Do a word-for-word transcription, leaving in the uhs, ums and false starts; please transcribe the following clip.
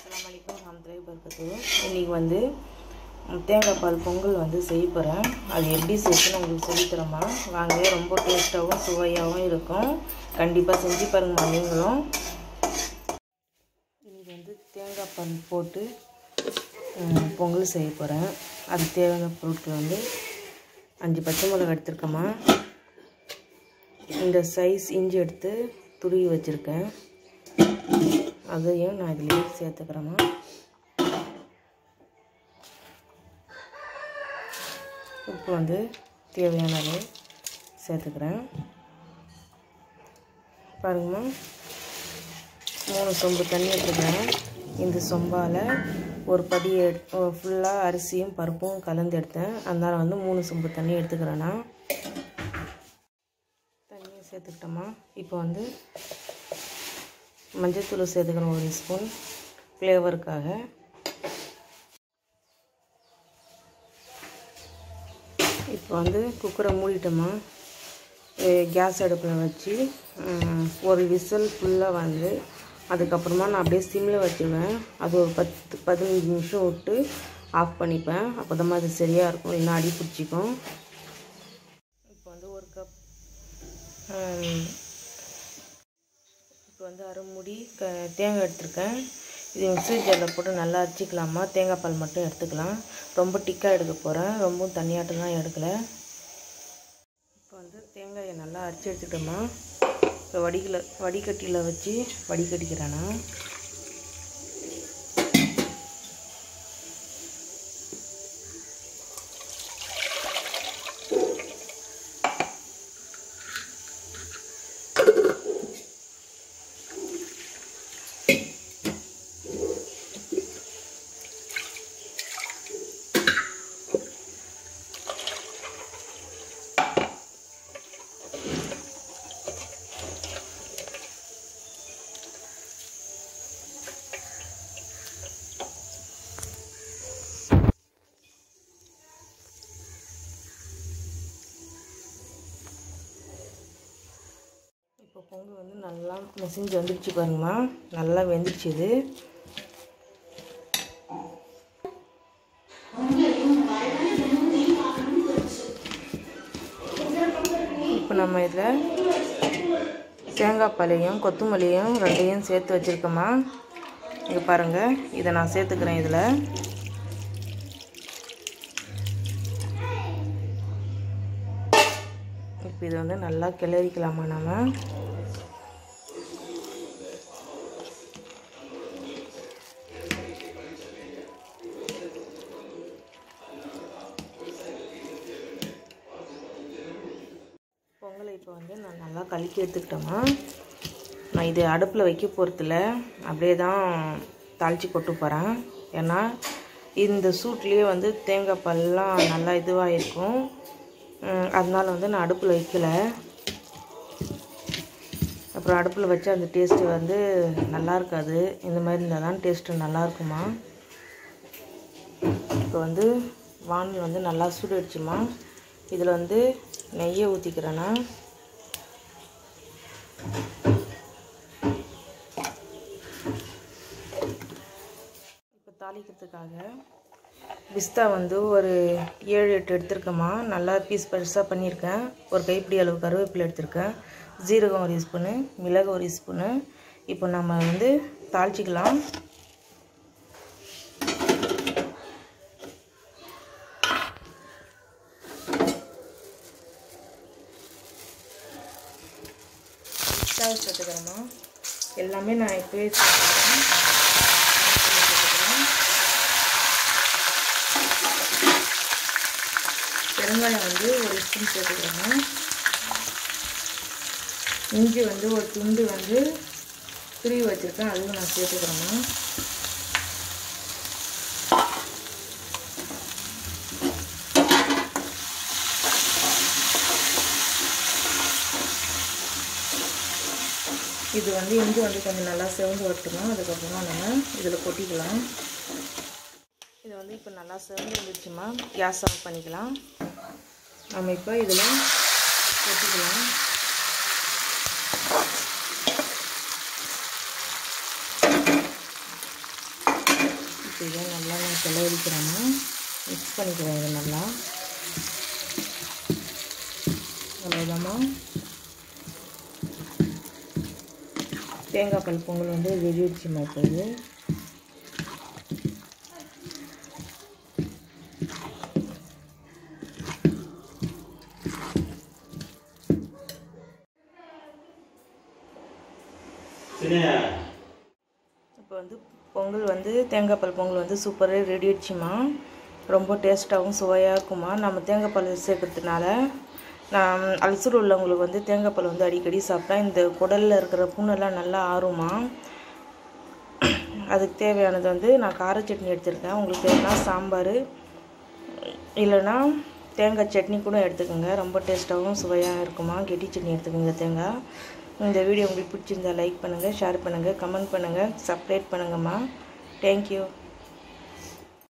अस्सलाम वालेकुम रहमतुल्लाहि वबरकातुहू இன்னைக்கு வந்து தேங்காய் பால் பொங்கல் வந்து செய்ய போறேன். அது எப்படி செய்யணும்னு உங்களுக்கு சொல்லி தரமா. வாங்க, ரொம்ப டேஸ்டாவும் சுவையாவும் இருக்கும். கண்டிப்பா செஞ்சு பாருங்க நீங்களும். இன்னைக்கு வந்து தேங்காய் பால் போட்டு பொங்கல் செய்ய போறேன். அது தேவையான பொருட்கள் வந்து அஞ்சு பச்சை மிளகாய் எடுத்துக்கமா. இந்த சைஸ் இஞ்சி எடுத்து துருவி வச்சிருக்கேன். அதையும் நான் இதிலே சேர்த்துக்கிறேம்மா. உப்பு வந்து தேவையானது சேர்த்துக்கிறேன். பாருங்கம்மா, மூணு சொம்பு தண்ணி எடுத்துக்கிறேன். இந்த சொம்பால் ஒரு படி எடு ஃபுல்லாக அரிசியும் பருப்பும் கலந்து எடுத்தேன். அதனால் வந்து மூணு சொம்பு தண்ணி எடுத்துக்கிறேன்னா தண்ணியை சேர்த்துக்கிட்டோமா. இப்போ வந்து மஞ்சள்தூள் சேர்த்துக்கிறோம் ஒரு ஸ்பூன் ஃப்ளேவருக்காக. இப்போ வந்து குக்கரை மூடிட்டோமா. கேஸ் அடுப்பில் வச்சு ஒரு விசில் ஃபுல்லாக வந்து அதுக்கப்புறமா நான் அப்படியே சிம்மில் வச்சுருவேன். அது ஒரு பத்து பதினஞ்சு நிமிஷம் விட்டு ஆஃப் பண்ணிப்பேன். அப்போ தான் அது சரியாக இருக்கும், இல்லைன்னா அடி பிடிச்சிக்கும். இப்போ வந்து ஒரு கப் இப்போ வந்து அரை மூடி க தேங்காய் எடுத்துருக்கேன். இது மிக்ஸி ஜாரில் போட்டு நல்லா அரைச்சிக்கலாமா. தேங்காய் பால் மட்டும் எடுத்துக்கலாம். ரொம்ப டிக்காக எடுக்க போகிறேன், ரொம்பவும் தண்ணியாட்டம் தான் எடுக்கலை. இப்போ வந்து தேங்காயை நல்லா அரைச்சி எடுத்துக்கிட்டோமா. இப்போ வடிகல வடிகட்டியில் வச்சு வடிகட்டிக்கிறேன்னா. இப்போ பொங்கல் வந்து நல்லா மெசிஞ்சு வந்துடுச்சு பாருங்கம்மா. நல்லா வெந்துடுச்சு இது. இப்போ நம்ம இதில் தேங்காய் பாலையும் கொத்தமல்லியும் ரெண்டையும் சேர்த்து வச்சுருக்கோமா. இங்கே பாருங்கள், இதை நான் சேர்த்துக்கிறேன் இதில். இப்போ இதை வந்து நல்லா கிளறிக்கலாமா நம்ம. பொங்கலை இப்போ வந்து நான் நல்லா கலக்கி எடுத்துக்கிட்டோமா. நான் இது அடுப்பில் வைக்க போகிறதில்ல, அப்படியே தான் தாளித்து கொட்டு போகிறேன். ஏன்னா இந்த சூட்லேயே வந்து தேங்காய் பால்லாம் நல்லா இதுவாக இருக்கும். அதனால் வந்து நான் அடுப்பில் வைக்கலை. அப்புறம் அடுப்பில் வச்சா அந்த டேஸ்ட்டு வந்து நல்லா இருக்காது. இந்த மாதிரி இருந்தால் தான் டேஸ்ட்டு நல்லாயிருக்குமா. இப்போ வந்து வானல் வந்து நல்லா சூடாயிடுச்சுமா. இதில் வந்து நெய்யை ஊற்றிக்கிறேன்னா. இப்போ தாளிக்கிறதுக்காக பிஸ்தா வந்து ஒரு ஏழு எட்டு எடுத்துருக்கேம்மா. நல்லா பீஸ் பெருசாக பண்ணியிருக்கேன். ஒரு கைப்பிடி அளவு கருவேப்பிலை எடுத்திருக்கேன். ஜீரகம் ஒரு ஸ்பூனு, மிளகு ஒரு ஸ்பூனு. இப்போ நம்ம வந்து தாளிச்சிக்கலாம். பிஸ்தாவை சேர்த்துக்கிறேம்மா. எல்லாமே நான் இப்போயே சேர்த்துக்கிறேன். பெருங்காயம் வந்து ஒரு ஸ்பூன் சேர்த்துக்கிறேங்க. இஞ்சி வந்து ஒரு துண்டு வந்து துருவி வச்சுருக்கேன், அதுவும் நான் சேர்த்துக்கிறேங்க. இது வந்து இஞ்சி வந்து கொஞ்சம் நல்லா செவந்து வரட்டுமா. அதுக்கப்புறமா நம்ம இதில் கொட்டிக்கலாம். இது வந்து இப்போ நல்லா செவந்து வந்துடுச்சுமா. கேஸ் ஆஃப் பண்ணிக்கலாம். நம்ம இப்போ இதில் கொட்டிக்கலாம். சேர்த்து இதை நல்லா நான் கிளறிக்கிறேம்மா. மிக்ஸ் பண்ணிக்கிறேன் இதை நல்லா. அவ்வளோதாம்மா, தேங்காய் பால் பொங்கல் வந்து ரெடி ஆயிடுச்சுமா. இப்போ இது இப்போ வந்து பொங்கல் வந்து தேங்காய் பால் பொங்கல் வந்து சூப்பராக ரெடி ஆயிடுச்சுமா. ரொம்ப டேஸ்ட்டாகவும் சுவையாக இருக்குமா. நம்ம தேங்காய் பால் சேர்க்கறதுனால நான் அல்சர் உள்ளவங்களுக்கு வந்து தேங்காய் பால் வந்து அடிக்கடி சாப்பிட்டா இந்த குடலில் இருக்கிற புண்ணெல்லாம் நல்லா ஆறுமா. அதுக்கு தேவையானது வந்து நான் கார சட்னி எடுத்துருக்கேன். உங்களுக்கு தேவைன்னா சாம்பார் இல்லைன்னா தேங்காய் சட்னி கூட எடுத்துக்கோங்க. ரொம்ப டேஸ்ட்டாகவும் சுவையாக இருக்குமா. கெட்டி சட்னி எடுத்துக்கோங்க தேங்காய். இந்த வீடியோ உங்களுக்கு பிடிச்சிருந்தா லைக் பண்ணுங்கள், ஷேர் பண்ணுங்கள், கமெண்ட் பண்ணுங்கள், சப்ஸ்கிரைப் பண்ணுங்கம்மா. தேங்க்யூ.